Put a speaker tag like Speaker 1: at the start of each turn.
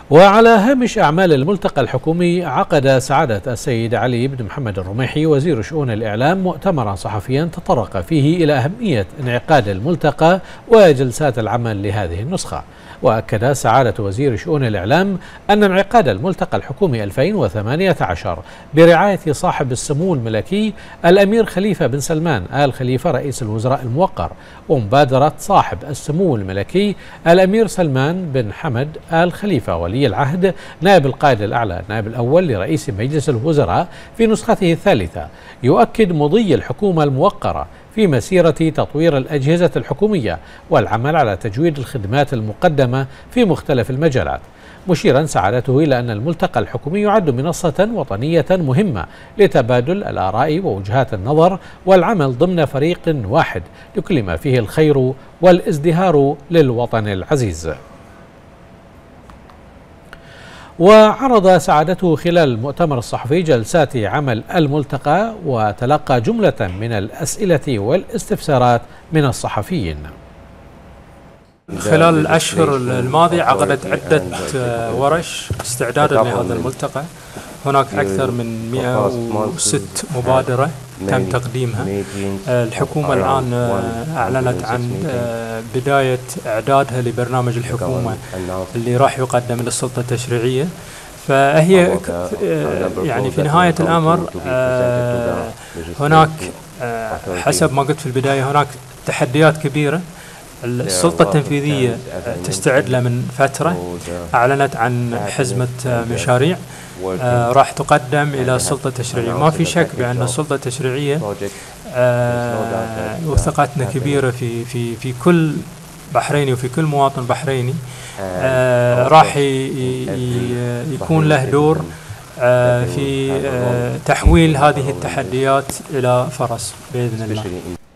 Speaker 1: وعلى هامش أعمال الملتقى الحكومي، عقد سعادة السيد علي بن محمد الرميحي وزير شؤون الإعلام مؤتمرا صحفيا تطرق فيه إلى أهمية انعقاد الملتقى وجلسات العمل لهذه النسخة. وأكد سعادة وزير شؤون الإعلام أن انعقاد الملتقى الحكومي 2018 برعاية صاحب السمو الملكي الأمير خليفة بن سلمان آل خليفة رئيس الوزراء الموقر، ومبادرة صاحب السمو الملكي الأمير سلمان بن حمد آل خليفة ولي العهد نائب القائد الأعلى نائب الأول لرئيس مجلس الوزراء في نسخته الثالثة، يؤكد مضي الحكومة الموقرة في مسيرة تطوير الأجهزة الحكومية والعمل على تجويد الخدمات المقدمة في مختلف المجالات، مشيرا سعادته إلى أن الملتقى الحكومي يعد منصة وطنية مهمة لتبادل الآراء ووجهات النظر والعمل ضمن فريق واحد لكل ما فيه الخير والازدهار للوطن العزيز. وعرض سعادته خلال المؤتمر الصحفي جلسات عمل الملتقى وتلقى جملة من الأسئلة والاستفسارات من الصحفيين.
Speaker 2: خلال الأشهر الماضية عقدت عدة ورش استعدادا لهذا الملتقى. هناك أكثر من 106 مبادرة تم تقديمها. الحكومة الآن أعلنت عن بداية إعدادها لبرنامج الحكومة اللي راح يقدم للسلطة التشريعية. فهي يعني في نهاية الأمر هناك حسب ما قلت في البداية هناك تحديات كبيرة. السلطة التنفيذية تستعد له من فترة، أعلنت عن حزمة مشاريع راح تقدم إلى السلطة التشريعية. ما في شك بأن السلطة التشريعية وثقتنا كبيرة في كل بحريني وفي كل مواطن بحريني. راح يكون له دور في تحويل هذه التحديات إلى فرص بإذن الله.